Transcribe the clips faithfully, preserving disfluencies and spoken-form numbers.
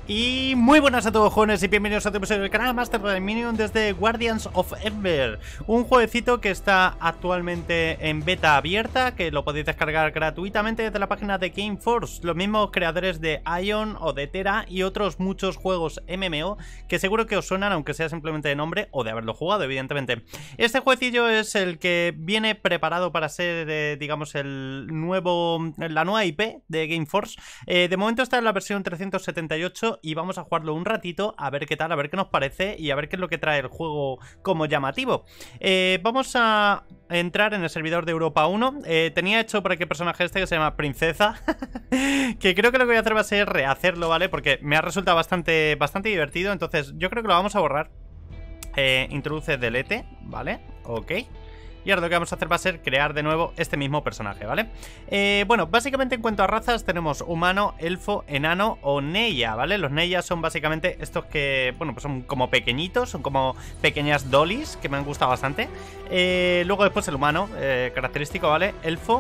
Y muy buenas a todos, jóvenes, y bienvenidos a otro episodio del canal Master of the Minion desde Guardians of Ember. Un jueguecito que está actualmente en beta abierta, que lo podéis descargar gratuitamente desde la página de Gameforce. Los mismos creadores de Ion o de Tera y otros muchos juegos M M O que seguro que os suenan, aunque sea simplemente de nombre o de haberlo jugado, evidentemente. Este jueguecillo es el que viene preparado para ser, eh, digamos, el nuevo, la nueva I P de Gameforce. Eh, de momento está en la versión trescientos setenta y ocho y vamos a jugarlo un ratito, a ver qué tal, a ver qué nos parece y a ver qué es lo que trae el juego como llamativo. Eh, vamos a entrar en el servidor de Europa uno. Eh, tenía hecho por aquí el personaje este que se llama Princesa, que creo que lo que voy a hacer va a ser rehacerlo, ¿vale? Porque me ha resultado bastante, bastante divertido, entonces yo creo que lo vamos a borrar. Eh, introduce delete, ¿vale? Ok. Y ahora lo que vamos a hacer va a ser crear de nuevo este mismo personaje, ¿vale? Eh, bueno, básicamente en cuanto a razas tenemos humano, elfo, enano o neya, ¿vale? Los neyas son básicamente estos que, bueno, pues son como pequeñitos, son como pequeñas dollies, que me han gustado bastante. Eh, luego después el humano, eh, característico, ¿vale? Elfo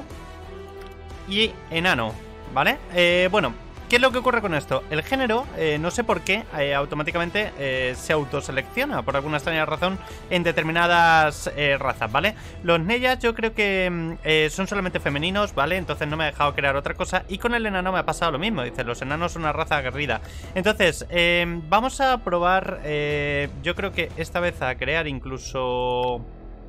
y enano, ¿vale? Eh, bueno... ¿Qué es lo que ocurre con esto? El género, eh, no sé por qué, eh, automáticamente eh, se autoselecciona por alguna extraña razón en determinadas eh, razas, ¿vale? Los neyas yo creo que eh, son solamente femeninos, ¿vale? Entonces no me ha dejado crear otra cosa. Y con el enano me ha pasado lo mismo, dice, los enanos son una raza aguerrida. Entonces, eh, vamos a probar, eh, yo creo que esta vez a crear incluso...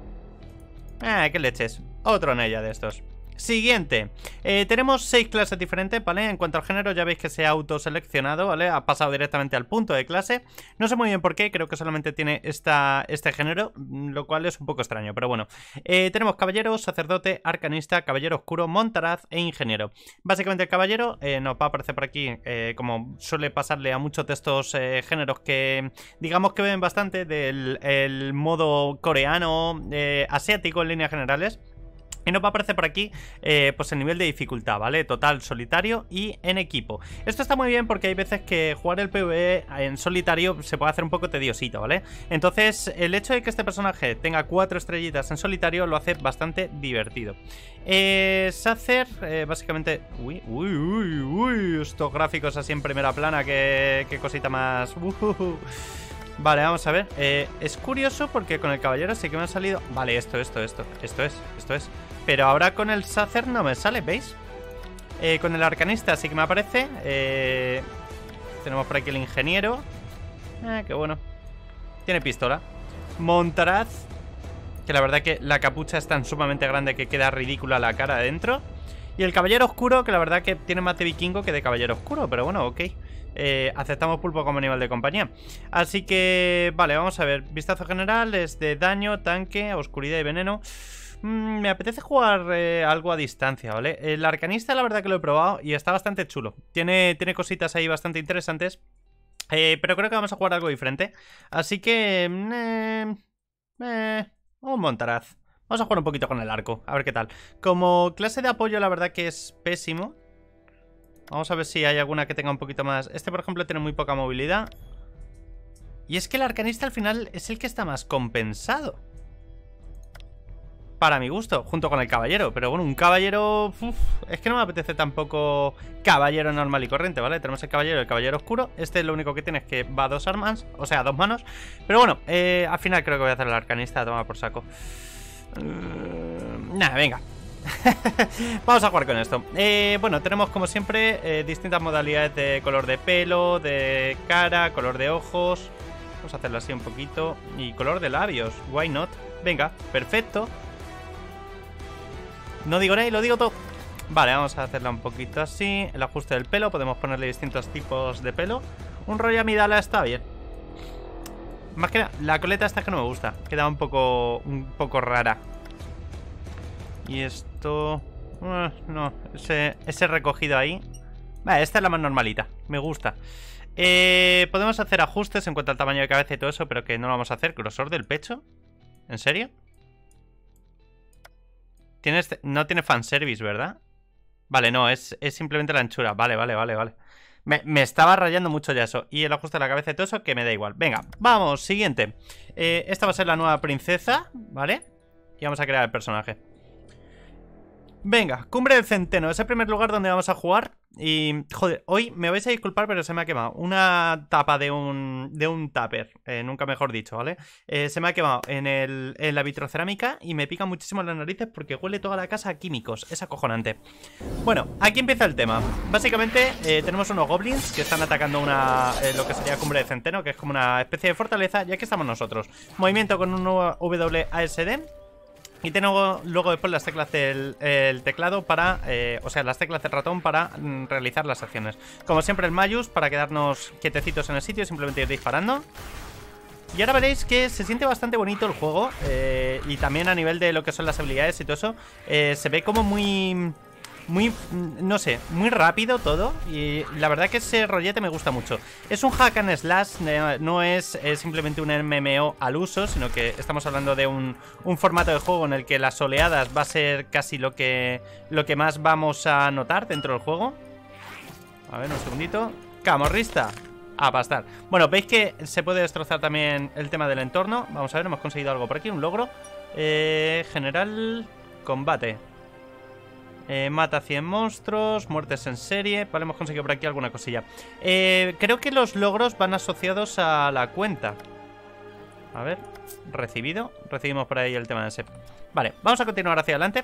Ah, qué leches, otro neya de estos. Siguiente, eh, tenemos seis clases diferentes, ¿vale? En cuanto al género ya veis que se ha autoseleccionado, ¿vale? Ha pasado directamente al punto de clase. No sé muy bien por qué, creo que solamente tiene esta, este género, lo cual es un poco extraño, pero bueno. eh, Tenemos caballero, sacerdote, arcanista, caballero oscuro, montaraz e ingeniero. Básicamente el caballero eh, nos va a aparecer por aquí, eh, como suele pasarle a muchos de estos eh, géneros que digamos que ven bastante del el modo coreano, eh, asiático en líneas generales. Y nos va a aparecer por aquí, eh, pues el nivel de dificultad, ¿vale? Total, solitario y en equipo. Esto está muy bien porque hay veces que jugar el PvE en solitario se puede hacer un poco tediosito, ¿vale? Entonces, el hecho de que este personaje tenga cuatro estrellitas en solitario lo hace bastante divertido. Eh, Sacer, eh, básicamente... Uy, uy, uy, uy, estos gráficos así en primera plana, qué, qué cosita más... Uh, uh, uh. Vale, vamos a ver. eh, Es curioso porque con el caballero sí que me ha salido... Vale, esto, esto, esto, esto es, esto es Pero ahora con el Sacer no me sale, ¿veis? Eh, con el arcanista sí que me aparece. eh, Tenemos por aquí el ingeniero. Eh, qué bueno. Tiene pistola. Montaraz, que la verdad que la capucha es tan sumamente grande que queda ridícula la cara adentro. Y el caballero oscuro, que la verdad que tiene más de vikingo que de caballero oscuro, pero bueno, ok. Eh, aceptamos pulpo como animal de compañía. Así que, vale, vamos a ver. Vistazo general es de daño, tanque, oscuridad y veneno. mm, Me apetece jugar eh, algo a distancia, ¿vale? El arcanista la verdad que lo he probado y está bastante chulo. Tiene, tiene cositas ahí bastante interesantes, eh, pero creo que vamos a jugar algo diferente. Así que... Eh, eh, un montaraz. Vamos a jugar un poquito con el arco, a ver qué tal. Como clase de apoyo la verdad que es pésimo. Vamos a ver si hay alguna que tenga un poquito más. Este por ejemplo tiene muy poca movilidad. Y es que el arcanista al final es el que está más compensado, para mi gusto, junto con el caballero. Pero bueno, un caballero... Uf, es que no me apetece tampoco caballero normal y corriente, ¿vale? Tenemos el caballero y el caballero oscuro. Este lo único que tiene es que va a dos armas, o sea, a dos manos. Pero bueno, eh, al final creo que voy a hacer el arcanista, a tomar por saco. Uh, Nada, venga. Vamos a jugar con esto. eh, Bueno, tenemos como siempre eh, distintas modalidades de color de pelo, de cara, color de ojos. Vamos a hacerlo así un poquito. Y color de labios, why not. Venga, perfecto. No digo nada y lo digo todo. Vale, vamos a hacerla un poquito así. El ajuste del pelo, podemos ponerle distintos tipos de pelo. Un rollo amidala está bien. Más que nada, la coleta esta que no me gusta. Queda un poco, un poco rara. Y esto... Uh, no, ese, ese recogido ahí. Vale, esta es la más normalita, me gusta. eh, Podemos hacer ajustes en cuanto al tamaño de cabeza y todo eso, pero que no lo vamos a hacer. Grosor del pecho, ¿en serio? ¿Tienes, no tiene fanservice, ¿verdad? Vale, no, es, es simplemente la anchura. Vale, vale, vale, vale. Me, me estaba rayando mucho ya eso. Y el ajuste de la cabeza y todo eso, que me da igual. Venga, vamos, siguiente. eh, Esta va a ser la nueva princesa, ¿vale? Y vamos a crear el personaje. Venga, Cumbre del Centeno, es el primer lugar donde vamos a jugar. Y, joder, hoy me vais a disculpar, pero se me ha quemado una tapa de un de un tupper, eh, nunca mejor dicho, ¿vale? Eh, se me ha quemado en, el, en la vitrocerámica y me pica muchísimo las narices porque huele toda la casa a químicos, es acojonante. Bueno, aquí empieza el tema. Básicamente eh, tenemos unos goblins que están atacando una eh, lo que sería Cumbre del Centeno, que es como una especie de fortaleza, y aquí estamos nosotros. Movimiento con un W A S D. Y tengo luego después las teclas del el teclado para, eh, o sea, las teclas del ratón para mm, realizar las acciones. Como siempre el Mayus para quedarnos quietecitos en el sitio y simplemente ir disparando. Y ahora veréis que se siente bastante bonito el juego, eh, y también a nivel de lo que son las habilidades y todo eso, eh, se ve como muy... Muy, no sé, muy rápido todo. Y la verdad que ese rollete me gusta mucho. Es un hack and slash, no es, es simplemente un M M O al uso, sino que estamos hablando de un, un formato de juego en el que las oleadas va a ser casi lo que, lo que más vamos a notar dentro del juego. A ver, un segundito. Camorrista, a pastar. Bueno, veis que se puede destrozar también el tema del entorno. Vamos a ver, hemos conseguido algo por aquí, un logro. eh, General combate. Eh, mata cien monstruos, muertes en serie. Vale, hemos conseguido por aquí alguna cosilla. eh, Creo que los logros van asociados a la cuenta. A ver, recibido. Recibimos por ahí el tema de ese. Vale, vamos a continuar hacia adelante.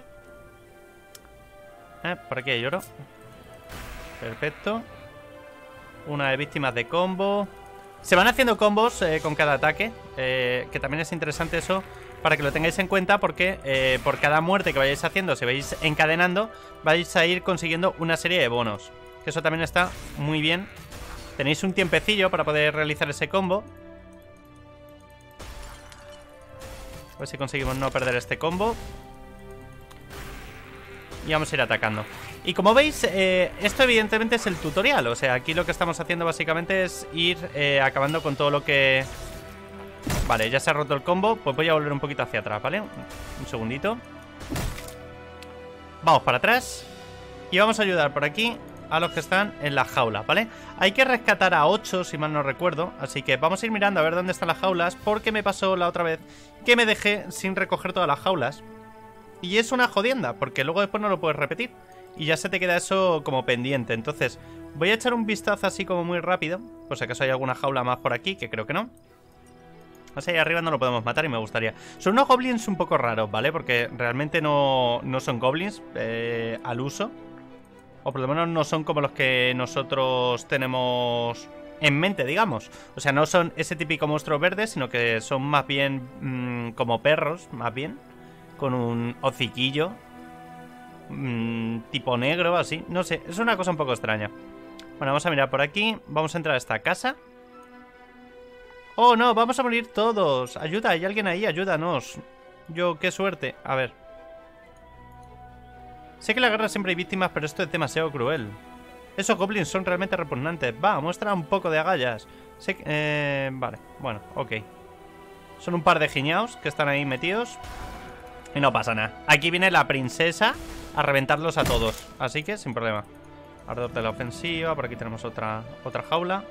eh, Por aquí hay oro. Perfecto. Una de víctimas de combo. Se van haciendo combos eh, con cada ataque, eh, que también es interesante eso, para que lo tengáis en cuenta, porque eh, por cada muerte que vayáis haciendo, si vais encadenando, vais a ir consiguiendo una serie de bonos. Que eso también está muy bien. Tenéis un tiempecillo para poder realizar ese combo. A ver si conseguimos no perder este combo. Y vamos a ir atacando. Y como veis, eh, esto evidentemente es el tutorial. O sea, aquí lo que estamos haciendo básicamente es ir eh, acabando con todo lo que... Vale, ya se ha roto el combo. Pues voy a volver un poquito hacia atrás, ¿vale? Un segundito. Vamos para atrás. Y vamos a ayudar por aquí a los que están en la jaula, ¿vale? Hay que rescatar a ocho, si mal no recuerdo. Así que vamos a ir mirando a ver dónde están las jaulas, porque me pasó la otra vez que me dejé sin recoger todas las jaulas. Y es una jodienda, porque luego después no lo puedes repetir y ya se te queda eso como pendiente. Entonces voy a echar un vistazo así como muy rápido, por si acaso hay alguna jaula más por aquí, que creo que no. O sea, ahí arriba no lo podemos matar y me gustaría. Son unos goblins un poco raros, ¿vale? Porque realmente no, no son goblins eh, al uso. O por lo menos no son como los que nosotros tenemos en mente, digamos. O sea, no son ese típico monstruo verde, sino que son más bien mmm, como perros, más bien. Con un hociquillo mmm, tipo negro, así. No sé, es una cosa un poco extraña. Bueno, vamos a mirar por aquí. Vamos a entrar a esta casa. ¡Oh, no! ¡Vamos a morir todos! ¡Ayuda! ¿Hay alguien ahí? ¡Ayúdanos! Yo, qué suerte. A ver. Sé que en la guerra siempre hay víctimas, pero esto es demasiado cruel. Esos goblins son realmente repugnantes. Va, muestra un poco de agallas. Sé que... Eh, vale, bueno, ok. Son un par de giñaos que están ahí metidos. Y no pasa nada. Aquí viene la princesa a reventarlos a todos. Así que sin problema. Ardor de la ofensiva. Por aquí tenemos otra, otra jaula.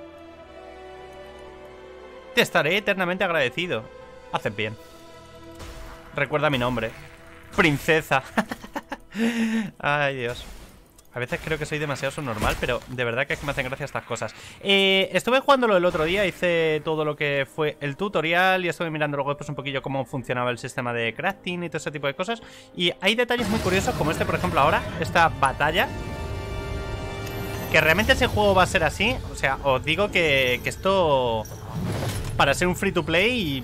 Te estaré eternamente agradecido. Haces bien. Recuerda mi nombre. Princesa. Ay, Dios. A veces creo que soy demasiado subnormal, pero de verdad que es que me hacen gracia estas cosas. eh, Estuve jugándolo el otro día. Hice todo lo que fue el tutorial y estuve mirando luego después un poquillo cómo funcionaba el sistema de crafting y todo ese tipo de cosas. Y hay detalles muy curiosos como este, por ejemplo, ahora. Esta batalla, que realmente ese juego va a ser así. O sea, os digo que, que esto, para ser un free to play,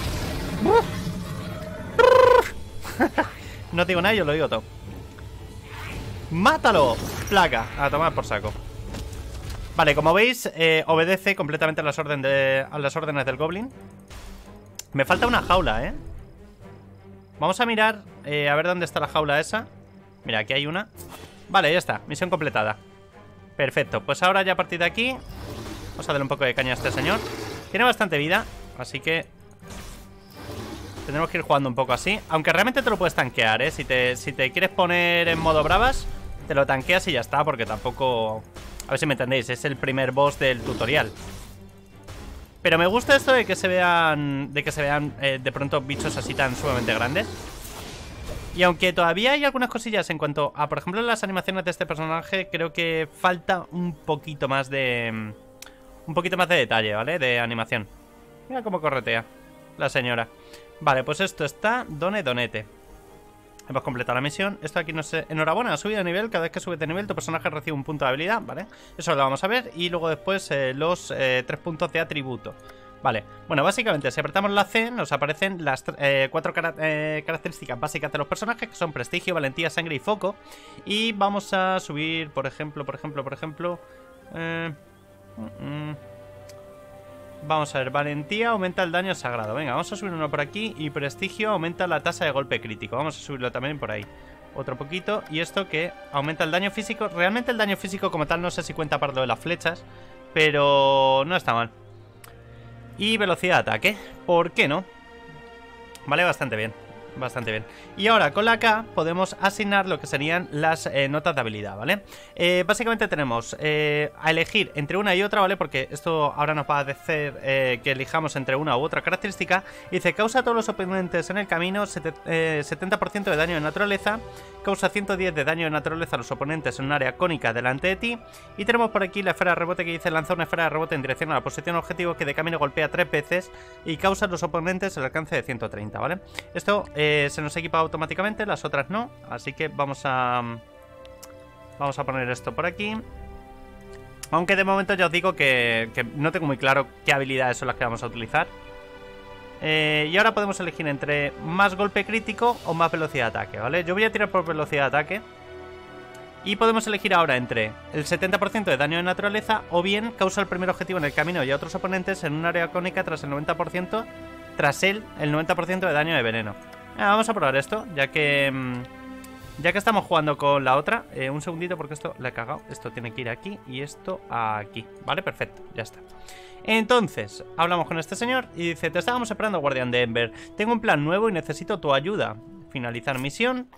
no digo nada, yo lo digo todo. ¡Mátalo! Placa, a tomar por saco. Vale, como veis, eh, obedece completamente a las, orden de, a las órdenes del goblin. Me falta una jaula, ¿eh? Vamos a mirar, eh, a ver dónde está la jaula esa. Mira, aquí hay una. Vale, ya está, misión completada. Perfecto, pues ahora ya a partir de aquí vamos a darle un poco de caña a este señor. Tiene bastante vida, así que tendremos que ir jugando un poco así. Aunque realmente te lo puedes tanquear, ¿eh? Si te, si te quieres poner en modo bravas, te lo tanqueas y ya está, porque tampoco... A ver si me entendéis, es el primer boss del tutorial. Pero me gusta esto de que se vean... De que se vean eh, de pronto bichos así tan sumamente grandes. Y aunque todavía hay algunas cosillas en cuanto a, por ejemplo, las animaciones de este personaje, creo que falta un poquito más de... Un poquito más de detalle, ¿vale? De animación. Mira cómo corretea la señora. Vale, pues esto está done donete. Hemos completado la misión. Esto aquí no sé... Enhorabuena, ha subido de nivel. Cada vez que subes de nivel tu personaje recibe un punto de habilidad, ¿vale? Eso lo vamos a ver. Y luego después eh, los eh, tres puntos de atributo. Vale, bueno, básicamente si apretamos la C nos aparecen las eh, cuatro cara eh, características básicas de los personajes, que son prestigio, valentía, sangre y foco. Y vamos a subir, por ejemplo, por ejemplo, por ejemplo eh, mm, vamos a ver, valentía aumenta el daño sagrado. Venga, vamos a subir uno por aquí. Y prestigio aumenta la tasa de golpe crítico. Vamos a subirlo también por ahí. Otro poquito. Y esto que aumenta el daño físico. Realmente el daño físico como tal no sé si cuenta para lo de las flechas, pero no está mal. Y velocidad de ataque, ¿por qué no? Vale, bastante bien, bastante bien. Y ahora con la K podemos asignar lo que serían las eh, notas de habilidad, ¿vale? Eh, básicamente tenemos eh, a elegir entre una y otra, ¿vale? Porque esto ahora nos va a decir eh, que elijamos entre una u otra característica. Dice, causa a todos los oponentes en el camino setenta por ciento de daño de naturaleza. Causa ciento diez de daño de naturaleza a los oponentes en un área cónica delante de ti. Y tenemos por aquí la esfera de rebote que dice, lanza una esfera de rebote en dirección a la posición objetivo que de camino golpea tres veces y causa a los oponentes el alcance de ciento treinta, ¿vale? Esto eh, se nos equipa automáticamente, las otras no. Así que vamos a... Vamos a poner esto por aquí. Aunque de momento ya os digo que, que no tengo muy claro qué habilidades son las que vamos a utilizar. Eh, y ahora podemos elegir entre más golpe crítico o más velocidad de ataque, ¿vale? Yo voy a tirar por velocidad de ataque. Y podemos elegir ahora entre el setenta por ciento de daño de naturaleza o bien causa el primer objetivo en el camino y a otros oponentes en un área cónica tras el noventa por ciento, tras él el noventa por ciento de daño de veneno. Eh, vamos a probar esto, ya que mmm, ya que estamos jugando con la otra. eh, Un segundito porque esto la he cagado. Esto tiene que ir aquí y esto aquí. Vale, perfecto, ya está. Entonces, hablamos con este señor y dice, te estábamos esperando, guardián de Ember. Tengo un plan nuevo y necesito tu ayuda. Finalizar misión.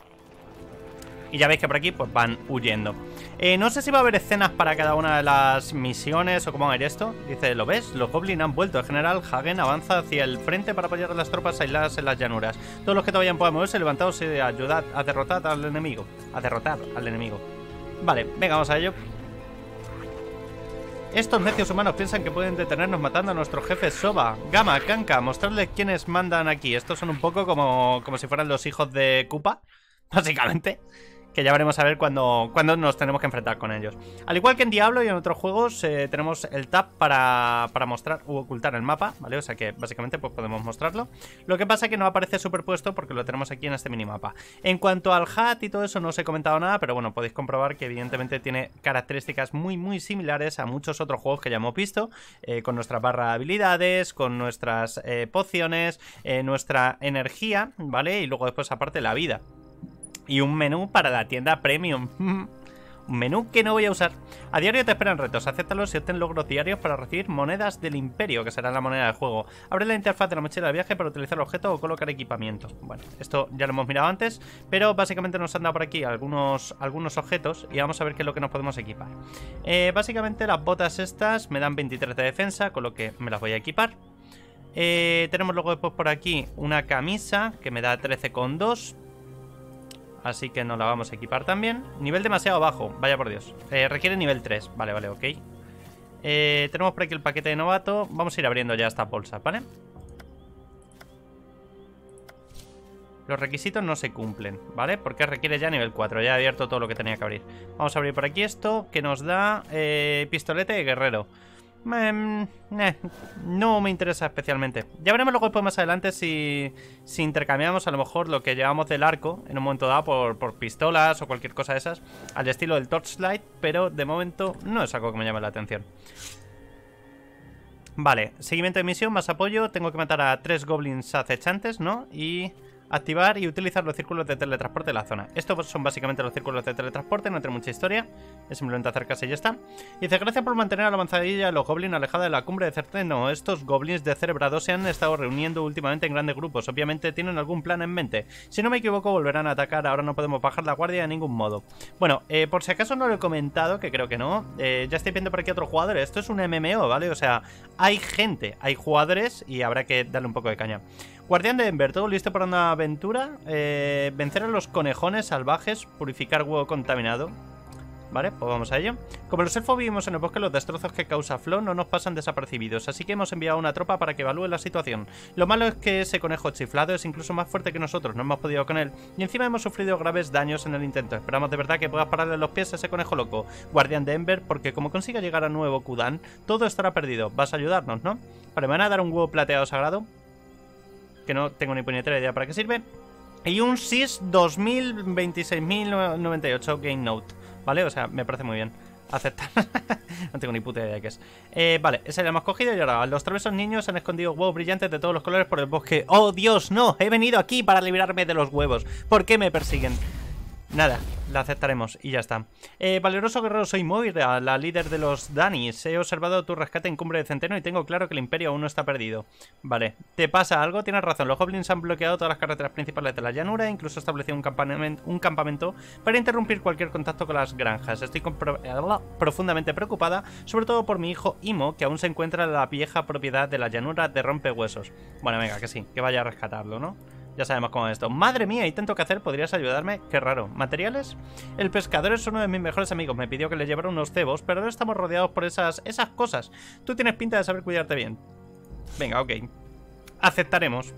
Y ya veis que por aquí pues van huyendo. eh, No sé si va a haber escenas para cada una de las misiones o cómo va a ir esto. Dice, ¿lo ves? Los goblins han vuelto. El general Hagen avanza hacia el frente para apoyar a las tropas aisladas en las llanuras. Todos los que todavía puedan moverse, levantaos y ayudad a derrotar al enemigo. A derrotar al enemigo. Vale, venga, vamos a ello. Estos necios humanos piensan que pueden detenernos matando a nuestro jefe Soba. Gama, Kanka, mostrarles quiénes mandan aquí. Estos son un poco como, como si fueran los hijos de Koopa, básicamente. Que ya veremos a ver cuando, cuando nos tenemos que enfrentar con ellos. Al igual que en Diablo y en otros juegos, eh, tenemos el tab para, para mostrar u ocultar el mapa, ¿vale? O sea que básicamente pues podemos mostrarlo. Lo que pasa es que no aparece superpuesto porque lo tenemos aquí en este minimapa. En cuanto al H U D y todo eso no os he comentado nada, pero bueno, podéis comprobar que evidentemente tiene características muy muy similares a muchos otros juegos que ya hemos visto, eh, con nuestra barra de habilidades, con nuestras eh, pociones, eh, nuestra energía, ¿vale? Y luego después aparte la vida. Y un menú para la tienda premium. Un menú que no voy a usar. A diario te esperan retos, acéptalos y obtén logros diarios para recibir monedas del imperio, que será la moneda del juego. Abre la interfaz de la mochila de viaje para utilizar objetos o colocar equipamiento. Bueno, esto ya lo hemos mirado antes, pero básicamente nos han dado por aquí algunos, algunos objetos y vamos a ver qué es lo que nos podemos equipar. eh, Básicamente las botas estas me dan veintitrés de defensa, con lo que me las voy a equipar. eh, Tenemos luego después por aquí una camisa que me da trece coma dos. Así que nos la vamos a equipar también. Nivel demasiado bajo, vaya por Dios. eh, Requiere nivel tres, vale, vale, ok. eh, Tenemos por aquí el paquete de novato. Vamos a ir abriendo ya esta bolsa, ¿vale? Los requisitos no se cumplen, ¿vale? Porque requiere ya nivel cuatro. Ya he abierto todo lo que tenía que abrir. Vamos a abrir por aquí esto, que nos da eh, pistolete de guerrero. Eh, eh, no me interesa especialmente. Ya veremos luego después más adelante si, si intercambiamos a lo mejor lo que llevamos del arco en un momento dado por, por pistolas o cualquier cosa de esas, al estilo del Torchlight, pero de momento no es algo que me llame la atención. Vale, seguimiento de misión, más apoyo. Tengo que matar a tres goblins acechantes, ¿no? Y activar y utilizar los círculos de teletransporte de la zona. Estos son básicamente los círculos de teletransporte, no tiene mucha historia. Es simplemente acercarse y ya está. Y dice, gracias por mantener a la avanzadilla de los goblins alejada de la cumbre de Certeno. Estos goblins de cerebrados se han estado reuniendo últimamente en grandes grupos. Obviamente tienen algún plan en mente. Si no me equivoco, volverán a atacar. Ahora no podemos bajar la guardia de ningún modo. Bueno, eh, por si acaso no lo he comentado, que creo que no, eh, ya estoy viendo por aquí otros jugadores. Esto es un M M O, ¿vale? O sea, hay gente, hay jugadores y habrá que darle un poco de caña. Guardián de Ember, todo listo para una aventura. Eh, vencer a los conejones salvajes, purificar huevo contaminado. Vale, pues vamos a ello. Como los elfos vivimos en el bosque, los destrozos que causa Flo no nos pasan desapercibidos, así que hemos enviado una tropa para que evalúe la situación. Lo malo es que ese conejo chiflado es incluso más fuerte que nosotros, no hemos podido con él, y encima hemos sufrido graves daños en el intento. Esperamos de verdad que puedas pararle los pies a ese conejo loco, Guardián de Ember, porque como consiga llegar a Nuevo Kudan, todo estará perdido. Vas a ayudarnos, ¿no? Vale, me van a dar un huevo plateado sagrado, que no tengo ni puñetera idea para qué sirve, y un S I S dos mil veintiséis mil noventa y ocho Game Note. Vale, o sea, me parece muy bien. Aceptar. No tengo ni puta idea de qué es. Eh, vale, ese lo hemos cogido y ahora los traviesos niños han escondido huevos brillantes de todos los colores por el bosque. ¡Oh, Dios, no! He venido aquí para librarme de los huevos. ¿Por qué me persiguen? Nada, la aceptaremos y ya está. Eh, valeroso guerrero, soy Moira, la líder de los Danis. He observado tu rescate en Cumbre de Centeno y tengo claro que el imperio aún no está perdido. Vale, ¿te pasa algo? Tienes razón, los goblins han bloqueado todas las carreteras principales de la llanura e incluso establecido un campamento, un campamento para interrumpir cualquier contacto con las granjas. Estoy profundamente preocupada, sobre todo por mi hijo Imo, que aún se encuentra en la vieja propiedad de la llanura de Rompehuesos. Bueno, venga, que sí, que vaya a rescatarlo, ¿no? Ya sabemos cómo es esto. ¡Madre mía! ¿Hay tanto que hacer? ¿Podrías ayudarme? Qué raro. ¿Materiales? El pescador es uno de mis mejores amigos. Me pidió que le llevara unos cebos, pero ahora estamos rodeados por esas, esas cosas. Tú tienes pinta de saber cuidarte bien. Venga, ok. Aceptaremos.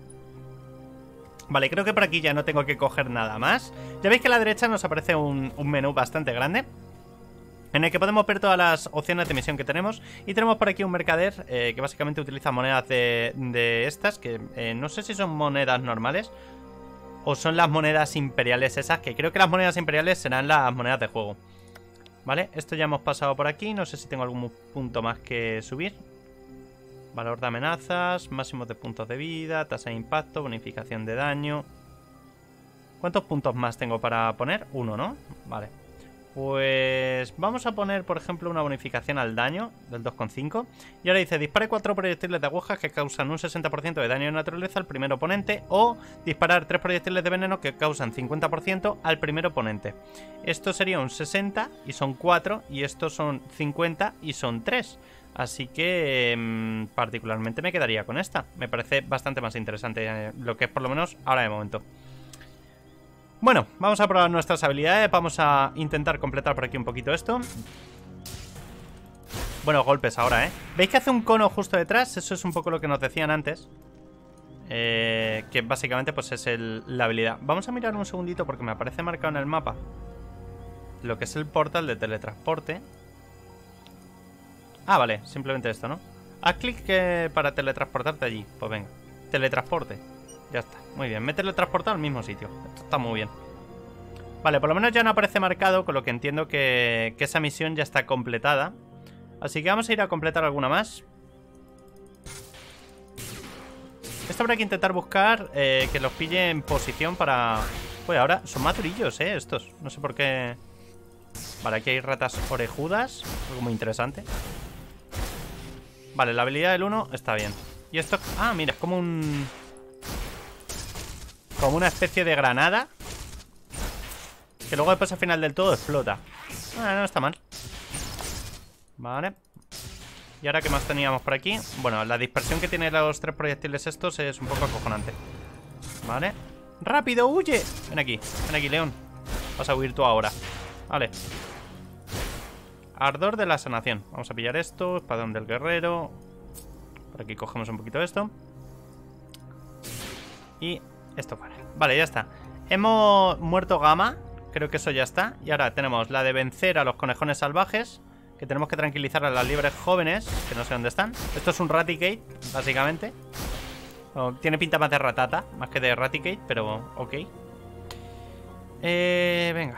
Vale, creo que por aquí ya no tengo que coger nada más. Ya veis que a la derecha nos aparece un, un menú bastante grande, en el que podemos ver todas las opciones de misión que tenemos. Y tenemos por aquí un mercader eh, que básicamente utiliza monedas de, de estas, que eh, no sé si son monedas normales o son las monedas imperiales esas, que creo que las monedas imperiales serán las monedas de juego. Vale, esto ya hemos pasado por aquí. No sé si tengo algún punto más que subir. Valor de amenazas, máximos de puntos de vida, tasa de impacto, bonificación de daño. ¿Cuántos puntos más tengo para poner? Uno, ¿no? Vale. Pues vamos a poner, por ejemplo, una bonificación al daño del dos coma cinco. Y ahora dice, dispare cuatro proyectiles de agujas que causan un sesenta por ciento de daño de naturaleza al primer oponente, o disparar tres proyectiles de veneno que causan cincuenta por ciento al primer oponente. Esto sería un sesenta y son cuatro, y estos son cincuenta y son tres. Así que mmm, particularmente me quedaría con esta. Me parece bastante más interesante eh, lo que es por lo menos ahora de momento. Bueno, vamos a probar nuestras habilidades. Vamos a intentar completar por aquí un poquito esto. Bueno, golpes ahora, ¿eh? ¿Veis que hace un cono justo detrás? Eso es un poco lo que nos decían antes. Eh, que básicamente pues es el, la habilidad. Vamos a mirar un segundito porque me aparece marcado en el mapa lo que es el portal de teletransporte. Ah, vale, simplemente esto, ¿no? Haz clic eh, para teletransportarte allí. Pues venga, teletransporte. Ya está, muy bien, me he teletransportado al mismo sitio. Esto está muy bien. Vale, por lo menos ya no aparece marcado, con lo que entiendo que, que esa misión ya está completada. Así que vamos a ir a completar alguna más. Esto habrá que intentar buscar eh, que los pille en posición para... Pues ahora son más durillos, eh, estos. No sé por qué... Vale, aquí hay ratas orejudas, algo muy interesante. Vale, la habilidad del uno está bien. Y esto... Ah, mira, es como un... Como una especie de granada que luego después al final del todo explota. Ah, no está mal. Vale. ¿Y ahora qué más teníamos por aquí? Bueno, la dispersión que tiene los tres proyectiles estos es un poco acojonante. Vale. ¡Rápido, huye! Ven aquí, ven aquí, león. Vas a huir tú ahora. Vale. Ardor de la sanación. Vamos a pillar esto. Espadón del guerrero. Por aquí cogemos un poquito de esto. Y... esto para. Vale, ya está. Hemos muerto Gama. Creo que eso ya está. Y ahora tenemos la de vencer a los conejones salvajes, que tenemos que tranquilizar a las liebres jóvenes, que no sé dónde están. Esto es un Raticate, básicamente. Oh, tiene pinta más de ratata, más que de Raticate, pero ok. Eh, venga.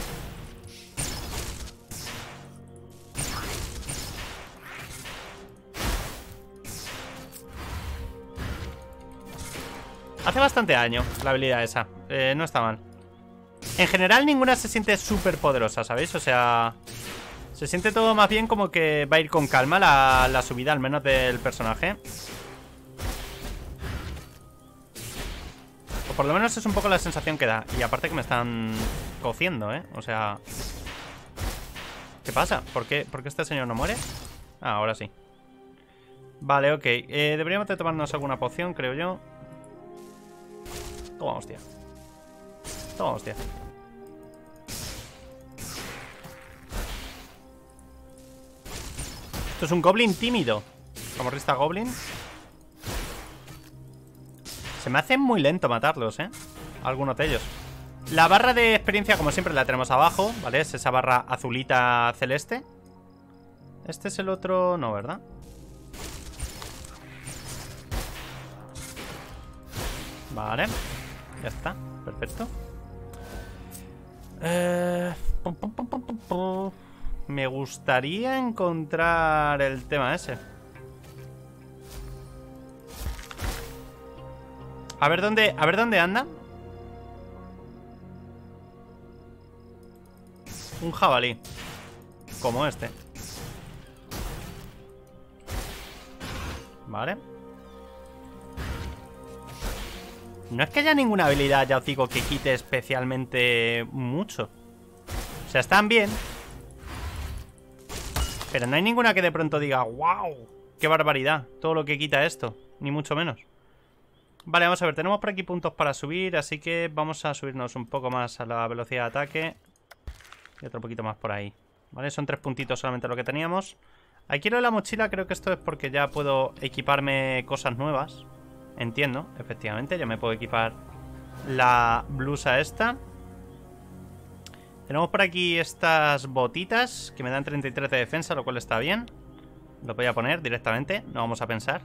Hace bastante daño la habilidad esa. Eh, no está mal. En general ninguna se siente súper poderosa, ¿sabéis? O sea... Se siente todo más bien como que va a ir con calma la, la subida, al menos del personaje. O por lo menos es un poco la sensación que da. Y aparte que me están cociendo, ¿eh? O sea... ¿Qué pasa? ¿Por qué, ¿Por qué este señor no muere? Ah, ahora sí. Vale, ok. Eh, deberíamos de tomarnos alguna poción, creo yo. Toma, hostia. Toma, hostia. Esto es un goblin tímido. Camorrista goblin. Se me hace muy lento matarlos, ¿eh? Algunos de ellos. La barra de experiencia, como siempre, la tenemos abajo, ¿vale? Es esa barra azulita celeste. Este es el otro... No, ¿verdad? Vale. Ya está. Perfecto. Eh... pum, pum, pum, pum, pum, pum. Me gustaría encontrar el tema ese. A ver dónde... A ver dónde anda. Un jabalí. Como este. Vale. No es que haya ninguna habilidad, ya os digo, que quite especialmente mucho. O sea, están bien. Pero no hay ninguna que de pronto diga ¡wow! ¡Qué barbaridad! Todo lo que quita esto. Ni mucho menos. Vale, vamos a ver. Tenemos por aquí puntos para subir. Así que vamos a subirnos un poco más a la velocidad de ataque. Y otro poquito más por ahí. Vale, son tres puntitos solamente lo que teníamos. Aquí lo de la mochila creo que esto es porque ya puedo equiparme cosas nuevas. Entiendo, efectivamente. Ya me puedo equipar la blusa esta. Tenemos por aquí estas botitas que me dan treinta y tres de defensa, lo cual está bien. Lo voy a poner directamente, no vamos a pensar.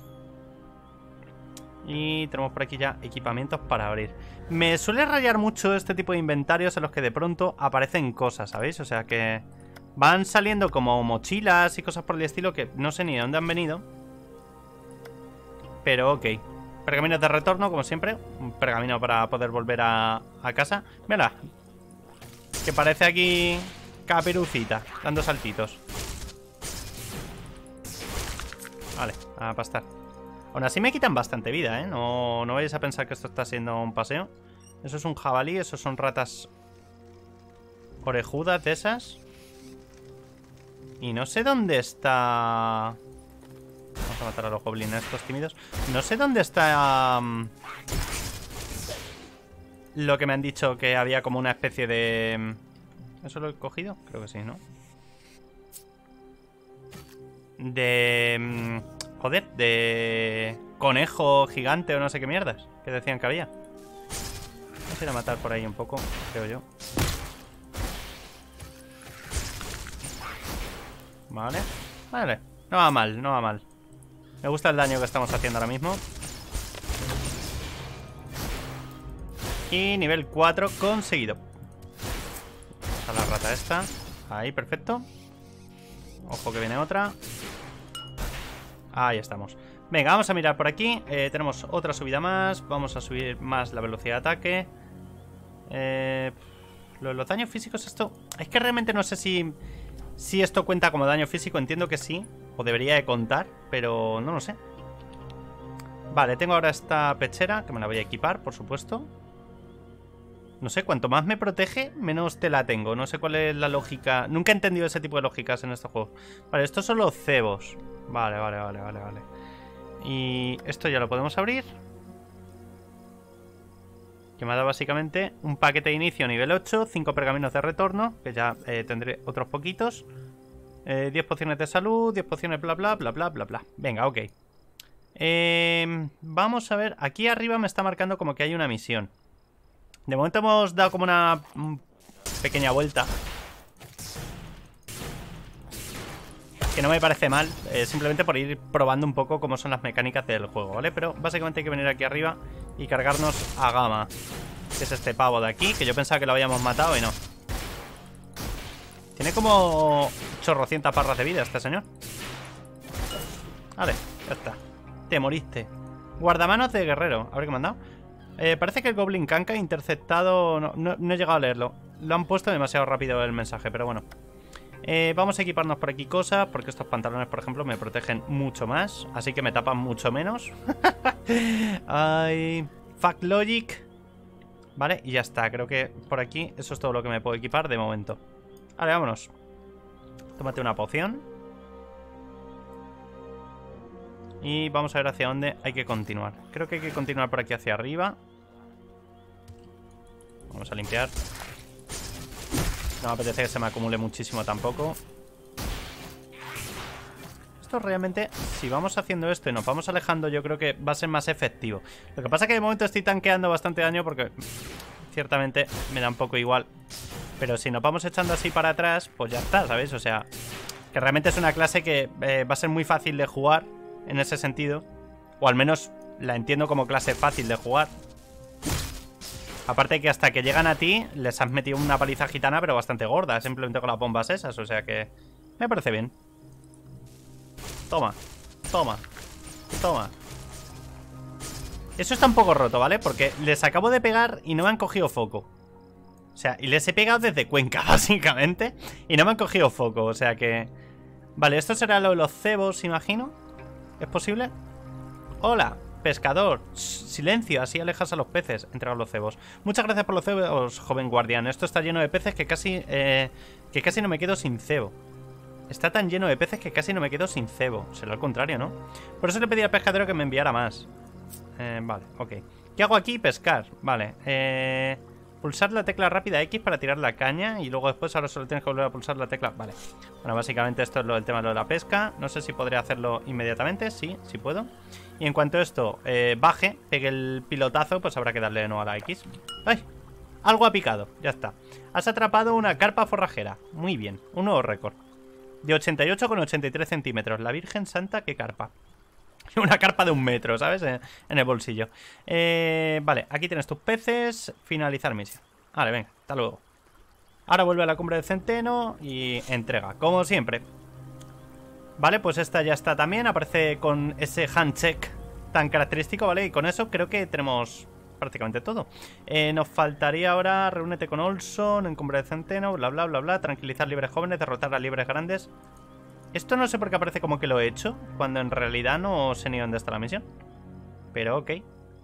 Y tenemos por aquí ya equipamientos para abrir. Me suele rayar mucho este tipo de inventarios en los que de pronto aparecen cosas, ¿sabéis? O sea que van saliendo como mochilas y cosas por el estilo que no sé ni de dónde han venido. Pero ok. Pergaminos de retorno, como siempre. Un pergamino para poder volver a, a casa. Mira. Que parece aquí Caperucita, dando saltitos. Vale, a pastar. Aún así me quitan bastante vida, ¿eh? No, no vayáis a pensar que esto está siendo un paseo. Eso es un jabalí, eso son ratas orejudas de esas. Y no sé dónde está... Vamos a matar a los goblins estos tímidos. No sé dónde está... Um... Lo que me han dicho que había como una especie de... ¿Eso lo he cogido? Creo que sí, ¿no? De... Joder, de... Conejo gigante o no sé qué mierdas que decían que había. Vamos a ir a matar por ahí un poco, creo yo. Vale. Vale. No va mal, no va mal. Me gusta el daño que estamos haciendo ahora mismo. Y nivel cuatro conseguido. A la rata esta. Ahí, perfecto. Ojo que viene otra. Ahí estamos. Venga, vamos a mirar por aquí. eh, Tenemos otra subida más. Vamos a subir más la velocidad de ataque. eh, Los, los daños físicos, esto... Es que realmente no sé si Si esto cuenta como daño físico. Entiendo que sí, o debería de contar, pero no lo sé. Vale, tengo ahora esta pechera, que me la voy a equipar, por supuesto. No sé, cuanto más me protege, menos te la tengo. No sé cuál es la lógica. Nunca he entendido ese tipo de lógicas en este juego. Vale, estos son los cebos. Vale, vale, vale, vale, vale. Y esto ya lo podemos abrir. Que me ha dado básicamente un paquete de inicio nivel ocho, cinco pergaminos de retorno, que ya eh, tendré otros poquitos. eh, diez pociones de salud, diez pociones bla bla bla bla bla bla. Venga, ok. Eh, vamos a ver, aquí arriba me está marcando como que hay una misión. De momento hemos dado como una pequeña vuelta, que no me parece mal, eh, simplemente por ir probando un poco cómo son las mecánicas del juego, ¿vale? Pero básicamente hay que venir aquí arriba y cargarnos a Gama, que es este pavo de aquí, que yo pensaba que lo habíamos matado y no. Tiene como chorrocientas barras de vida este señor. Vale, ya está. Te moriste. Guardamanos de guerrero, a ver qué me han dado. Eh, parece que el Goblin Kanka ha interceptado... No, no, no he llegado a leerlo. Lo han puesto demasiado rápido el mensaje, pero bueno. Eh, vamos a equiparnos por aquí cosas, porque estos pantalones, por ejemplo, me protegen mucho más. Así que me tapan mucho menos. Ay, Fact Logic. Vale, y ya está. Creo que por aquí eso es todo lo que me puedo equipar de momento. Vale, vámonos. Tómate una poción. Y vamos a ver hacia dónde hay que continuar. Creo que hay que continuar por aquí hacia arriba. Vamos a limpiar. No me apetece que se me acumule muchísimo tampoco. Esto realmente, si vamos haciendo esto y nos vamos alejando, yo creo que va a ser más efectivo. Lo que pasa es que de momento estoy tanqueando bastante daño porque ciertamente me da un poco igual. Pero si nos vamos echando así para atrás, pues ya está, ¿sabéis? O sea, que realmente es una clase que eh, va a ser muy fácil de jugar en ese sentido. O al menos la entiendo como clase fácil de jugar. Aparte que hasta que llegan a ti les has metido una paliza gitana, pero bastante gorda, simplemente con las bombas esas. O sea que me parece bien. Toma, toma, toma. Eso está un poco roto, ¿vale? Porque les acabo de pegar y no me han cogido foco. O sea, y les he pegado desde Cuenca, básicamente. Y no me han cogido foco, o sea que... Vale, esto será lo de los cebos, imagino. ¿Es posible? Hola, pescador. Shh, silencio, así alejas a los peces. Entrega los cebos. Muchas gracias por los cebos, joven guardián. Esto está lleno de peces que casi... Eh, que casi no me quedo sin cebo. Está tan lleno de peces que casi no me quedo sin cebo. Será al contrario, ¿no? Por eso le pedí al pescadero que me enviara más. Eh, vale, ok. ¿Qué hago aquí? Pescar. Vale. Eh... Pulsar la tecla rápida X para tirar la caña. Y luego después ahora solo tienes que volver a pulsar la tecla... Vale. Bueno, básicamente esto es lo del tema de, lo de la pesca. No sé si podré hacerlo inmediatamente. Sí, sí puedo. Y en cuanto esto eh, baje, pegue el pilotazo, pues habrá que darle de nuevo a la X. ¡Ay! Algo ha picado. Ya está. Has atrapado una carpa forrajera. Muy bien. Un nuevo récord. De ochenta y ocho con ochenta y tres centímetros. La Virgen Santa, qué carpa. Una carpa de un metro, ¿sabes? En, en el bolsillo. Eh, vale, aquí tienes tus peces. Finalizar misión. Vale, venga, hasta luego. Ahora vuelve a la cumbre del centeno y entrega, como siempre. Vale, pues esta ya está también. Aparece con ese handshake tan característico, ¿vale? Y con eso creo que tenemos prácticamente todo. Eh, nos faltaría ahora reúnete con Olson en cumbre del centeno, bla, bla, bla, bla. Tranquilizar libres jóvenes, derrotar a libres grandes. Esto no sé por qué aparece como que lo he hecho, cuando en realidad no sé ni dónde está la misión. Pero ok.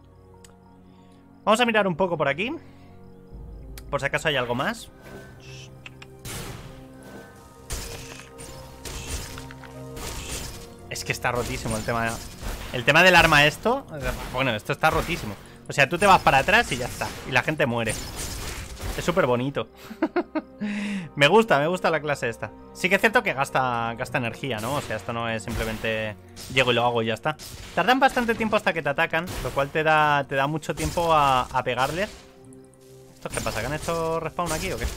Vamos a mirar un poco por aquí, por si acaso hay algo más. Es que está rotísimo el tema. El tema del arma esto. Bueno, esto está rotísimo. O sea, tú te vas para atrás y ya está. Y la gente muere. Es súper bonito. Me gusta, me gusta la clase esta. Sí que es cierto que gasta, gasta energía, ¿no? O sea, esto no es simplemente llego y lo hago y ya está. Tardan bastante tiempo hasta que te atacan, lo cual te da, te da mucho tiempo a, a pegarles. ¿Esto qué pasa? ¿Que han hecho respawn aquí o qué?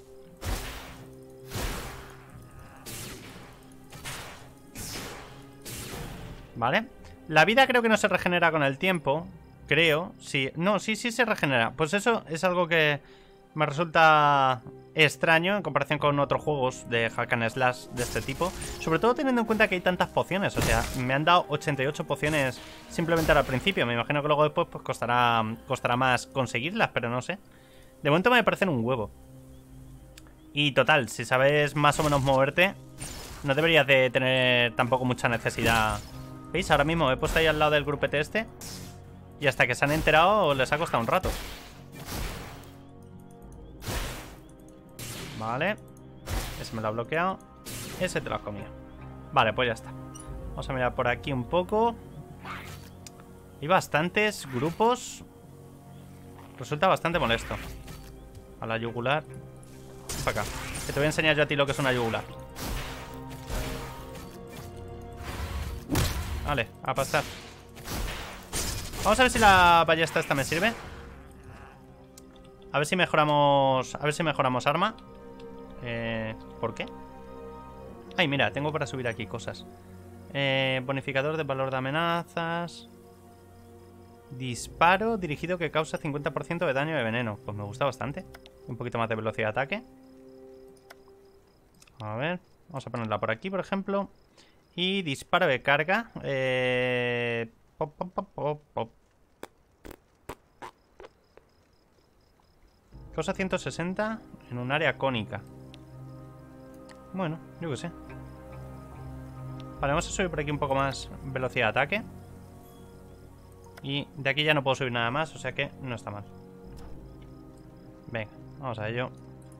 Vale. La vida creo que no se regenera con el tiempo. Creo, sí. No, sí, sí se regenera. Pues eso es algo que me resulta extraño en comparación con otros juegos de hack and slash de este tipo. Sobre todo teniendo en cuenta que hay tantas pociones. O sea, me han dado ochenta y ocho pociones simplemente al principio. Me imagino que luego después pues costará, costará más conseguirlas, pero no sé. De momento me parecen un huevo. Y total, si sabes más o menos moverte, no deberías de tener tampoco mucha necesidad. ¿Veis? Ahora mismo he puesto ahí al lado del grupete este y hasta que se han enterado les ha costado un rato. Vale. Ese me lo ha bloqueado. Ese te lo has comido. Vale, pues ya está. Vamos a mirar por aquí un poco. Hay bastantes grupos. Resulta bastante molesto. A la yugular. Para acá. Que te voy a enseñar yo a ti lo que es una yugular. Vale, a pasar. Vamos a ver si la ballesta esta me sirve. A ver si mejoramos. A ver si mejoramos arma. Eh, ¿Por qué? Ay, mira, tengo para subir aquí cosas. eh, Bonificador de valor de amenazas. Disparo dirigido que causa cincuenta por ciento de daño de veneno. Pues me gusta bastante. Un poquito más de velocidad de ataque. A ver, vamos a ponerla por aquí, por ejemplo. Y disparo de carga. Eh... Pop, pop, pop, pop, pop. Cosa ciento sesenta en un área cónica. Bueno, yo qué sé. Vale, vamos a subir por aquí un poco más velocidad de ataque. Y de aquí ya no puedo subir nada más, o sea que no está mal. Venga, vamos a ello.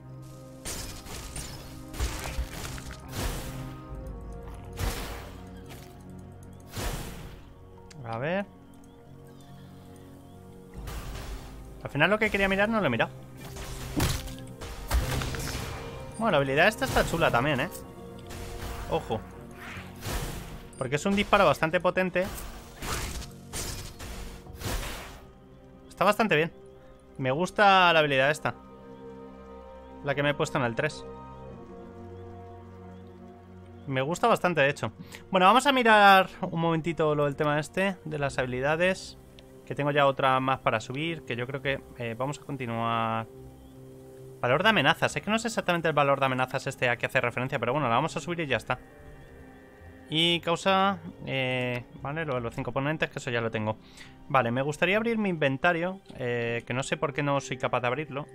A ver. Al final lo que quería mirar no lo he mirado. Bueno, la habilidad esta está chula también, ¿eh? Ojo. Porque es un disparo bastante potente. Está bastante bien. Me gusta la habilidad esta. La que me he puesto en el tres. Me gusta bastante, de hecho. Bueno, vamos a mirar un momentito lo del tema este, de las habilidades. Que tengo ya otra más para subir, que yo creo que eh, vamos a continuar. Valor de amenazas. Es que no sé exactamente el valor de amenazas este a que hace referencia, pero bueno, la vamos a subir y ya está. Y causa... Eh, vale, lo de los cinco oponentes, que eso ya lo tengo. Vale, me gustaría abrir mi inventario, eh, que no sé por qué no soy capaz de abrirlo.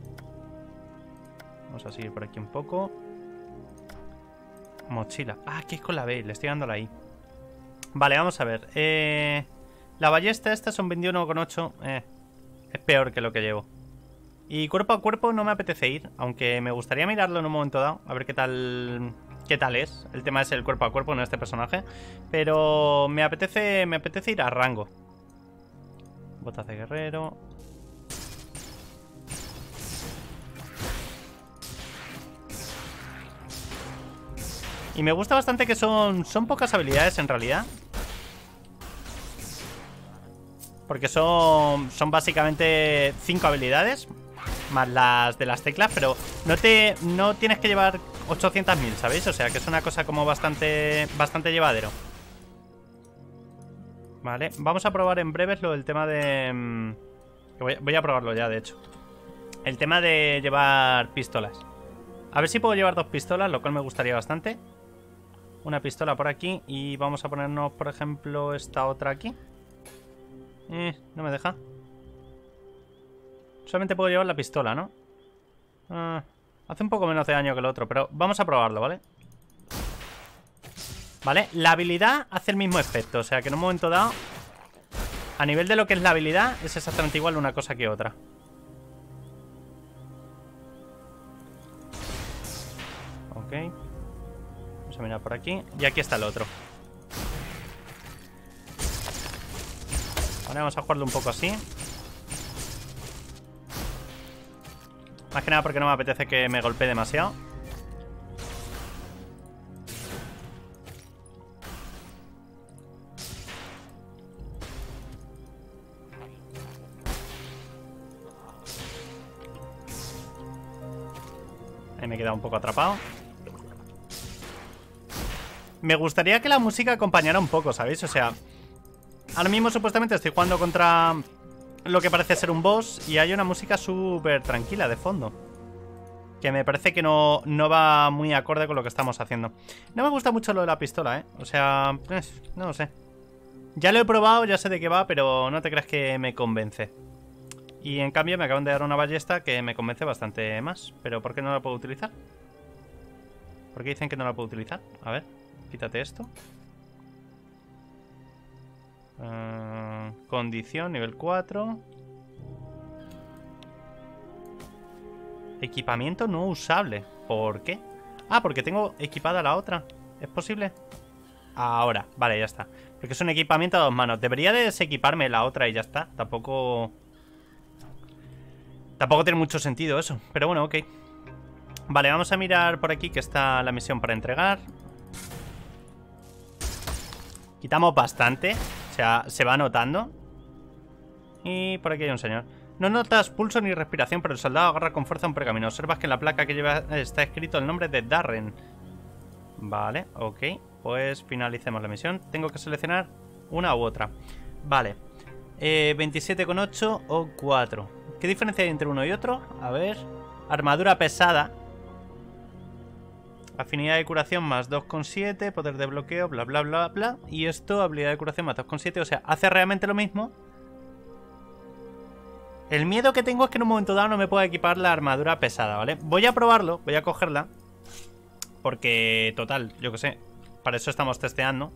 Vamos a seguir por aquí un poco. Mochila. Ah, que es con la B, le estoy dando la I. Vale, vamos a ver. Eh, la ballesta esta son veintiuno coma ocho. Eh, es peor que lo que llevo. Y cuerpo a cuerpo no me apetece ir, aunque me gustaría mirarlo en un momento dado, a ver qué tal... ¿Qué tal es? El tema es el cuerpo a cuerpo, no este personaje. Pero me apetece, me apetece ir a rango. Botas de guerrero. Y me gusta bastante que son, son pocas habilidades en realidad. Porque son, son básicamente cinco habilidades. Más las de las teclas, pero no te no tienes que llevar ochocientos mil, ¿sabéis? O sea, que es una cosa como bastante bastante llevadero. Vale, vamos a probar en breves lo del tema de... Voy, voy a probarlo ya, de hecho. El tema de llevar pistolas. A ver si puedo llevar dos pistolas, lo cual me gustaría bastante. Una pistola por aquí y vamos a ponernos, por ejemplo, esta otra aquí. Eh, no me deja. Solamente puedo llevar la pistola, ¿no? Ah, hace un poco menos de daño que el otro, pero vamos a probarlo, ¿vale? Vale, la habilidad hace el mismo efecto. O sea que en un momento dado, a nivel de lo que es la habilidad, es exactamente igual una cosa que otra. Ok. Vamos a mirar por aquí. Y aquí está el otro. Vale, vamos a jugarlo un poco así. Más que nada porque no me apetece que me golpee demasiado. Ahí me he quedado un poco atrapado. Me gustaría que la música acompañara un poco, ¿sabéis? O sea, ahora mismo supuestamente estoy jugando contra lo que parece ser un boss y hay una música súper tranquila de fondo, que me parece que no, no va muy acorde con lo que estamos haciendo. No me gusta mucho lo de la pistola, ¿eh? O sea, eh, no lo sé. Ya lo he probado, ya sé de qué va, pero no te creas que me convence. Y en cambio me acaban de dar una ballesta que me convence bastante más. ¿Pero por qué no la puedo utilizar? ¿Por qué dicen que no la puedo utilizar? A ver, quítate esto. Uh, condición, nivel cuatro. Equipamiento no usable. ¿Por qué? Ah, porque tengo equipada la otra. ¿Es posible? Ahora, vale, ya está. Porque es un equipamiento a dos manos. Debería de desequiparme la otra y ya está. Tampoco... Tampoco tiene mucho sentido eso. Pero bueno, ok. Vale, vamos a mirar por aquí que está la misión para entregar. Quitamos bastante. O sea, se va notando. Y por aquí hay un señor. No notas pulso ni respiración, pero el soldado agarra con fuerza un pergamino. Observas que en la placa que lleva está escrito el nombre de Darren. Vale, ok. Pues finalicemos la misión. Tengo que seleccionar una u otra. Vale. Eh, veintisiete coma ocho o cuatro. ¿Qué diferencia hay entre uno y otro? A ver. Armadura pesada. Afinidad de curación más dos coma siete. Poder de bloqueo, bla, bla, bla, bla. Y esto, habilidad de curación más dos coma siete. O sea, hace realmente lo mismo. El miedo que tengo es que en un momento dado no me pueda equipar la armadura pesada, ¿vale? Voy a probarlo, voy a cogerla. Porque, total, yo que sé. Para eso estamos testeando.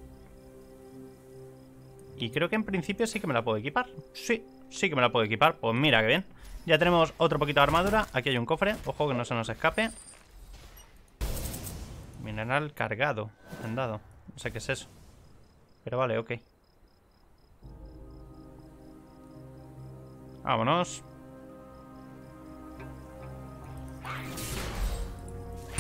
Y creo que en principio sí que me la puedo equipar. Sí, sí que me la puedo equipar. Pues mira, qué bien. Ya tenemos otro poquito de armadura. Aquí hay un cofre, ojo que no se nos escape. Mineral cargado, andado. No sé qué es eso. Pero vale, ok. Vámonos.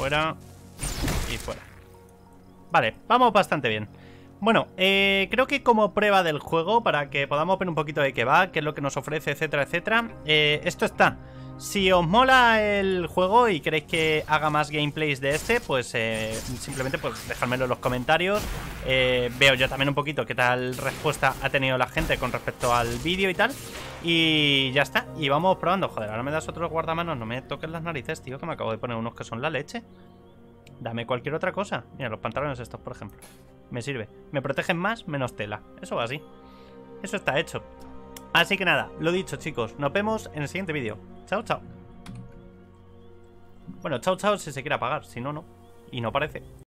fuera y fuera. Vale, vamos bastante bien. Bueno, eh, creo que como prueba del juego, para que podamos ver un poquito de qué va, qué es lo que nos ofrece, etcétera, etcétera, eh, esto está. Si os mola el juego y queréis que haga más gameplays de este, pues eh, simplemente pues dejadmelo en los comentarios. eh, Veo yo también un poquito qué tal respuesta ha tenido la gente con respecto al vídeo y tal. Y ya está, y vamos probando. Joder, ahora me das otros guardamanos, no me toques las narices, tío, que me acabo de poner unos que son la leche. Dame cualquier otra cosa. Mira, los pantalones estos, por ejemplo. Me sirve. Me protegen más, menos tela. Eso va así. Eso está hecho. Así que nada, lo dicho, chicos. Nos vemos en el siguiente vídeo. Chao, chao. Bueno, chao, chao si se quiere apagar. Si no, no. Y no parece.